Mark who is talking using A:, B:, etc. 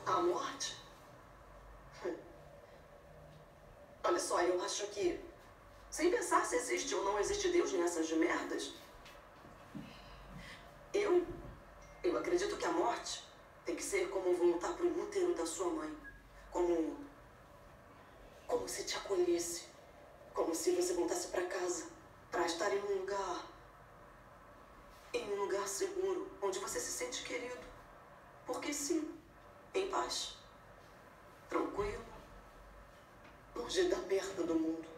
A: A morte? Olha só, eu acho que, sem pensar se existe ou não existe Deus nessas de merdas, eu acredito que a morte tem que ser como voltar pro útero da sua mãe. Como se te acolhesse. Como se você voltasse para casa, para estar em um lugar seguro, onde você se sente querido. Porque sim, em paz, tranquilo, longe da merda do mundo.